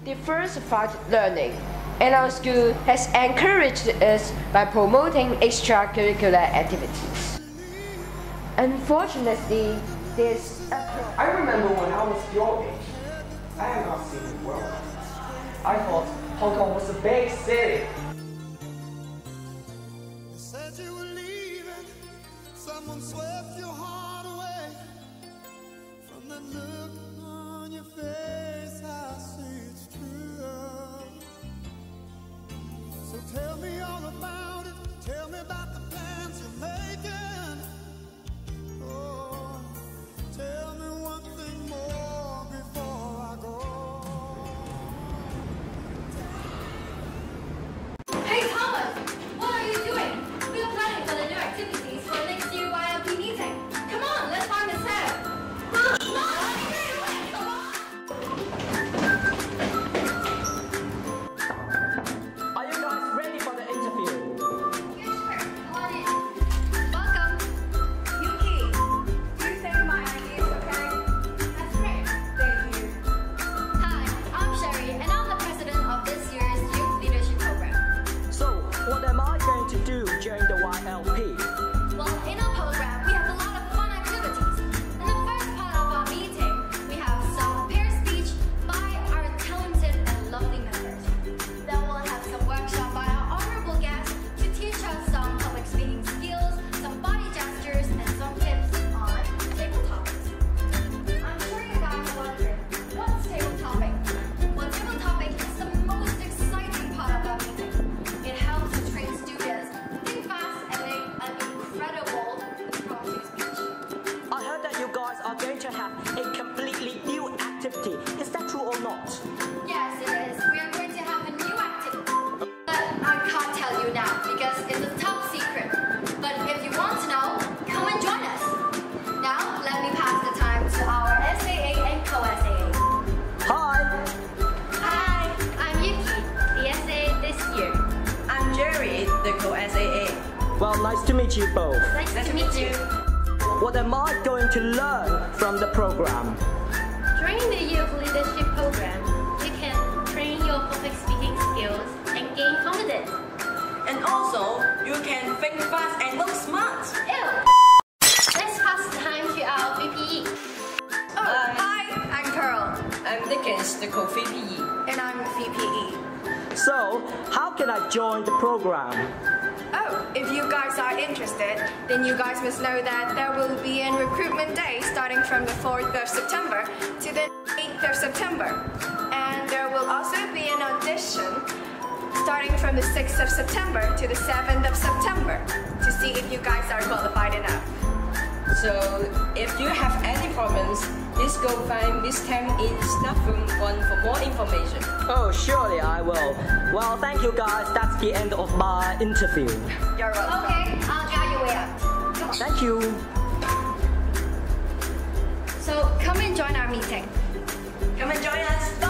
diversified learning, and our school has encouraged us by promoting extracurricular activities. Unfortunately, I remember when I was your age, I had not seen the world. I thought Hong Kong was a big city. You said you were leaving, someone swept your heart away. From that look on your face, I see it's true. So tell me all about it, tell me about the plans you're making. Oh, tell me one thing more before I go. Hey Thomas, what are you doing? We are planning for the new activities for next year YLP meeting. Come on, let's find a set. Are you guys ready for the interview? Yeah, sure. Come on in. Welcome. Yuki, you think my idea is okay? That's great. Thank you. Hi, I'm Sherry, and I'm the president of this year's Youth Leadership Program. So, what am I going to do during the YLP? Well, in our program, we have a lot of fun activities. In the first part of our meeting, we have some pair speech by our talented and lovely members. Then we'll have some workshop by our honorable guests to teach us some public speaking skills, some body gestures, and some tips on table topics. I'm sure you guys are wondering, what's table topic? Well, table topic is the most exciting part of our meeting. It helps to train students to think fast and make an incredible impromptu speech. I heard that you guys are going to have a completely new activity. Is that true or not? Yes, it is. We are going to have a new activity. But I can't tell you now because it's a top secret. But if you want to know, come and join us. Now, let me pass the time to our SAA and co-SAA. Hi! Hi, I'm Yuki, the SAA this year. I'm Jerry, the co-SAA. Well, nice to meet you both. Nice to meet you. What am I going to learn from the program? During the Youth Leadership Program, you can train your public speaking skills and gain confidence. And also, you can think fast and look smart. Ew! Let's pass the time to our VPE. Oh, hi, I'm Carl. I'm Dickens, the co-VPE. And I'm VPE. So, how can I join the program? Oh, if you guys are interested, then you guys must know that there will be a recruitment day starting from the 4th of September to the 8th of September. And there will also be an audition starting from the 6th of September to the 7th of September to see if you guys are qualified enough. So, if you have any problems, please go find Miss Tang in Staff Room 1 for more information. Oh, surely I will. Well, thank you guys. That's the end of my interview. You're welcome. Okay, I'll drive your way up. Come on. Thank you. So come and join our meeting. Come and join us.